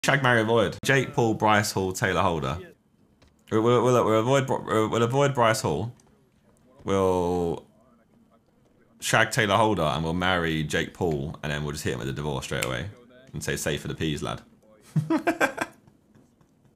Shag, marry, avoid. Jake Paul, Bryce Hall, Taylor Holder. We'll avoid Bryce Hall. We'll shag Taylor Holder and we'll marry Jake Paul, and then we'll just hit him with a divorce straight away and say save for the peas, lad.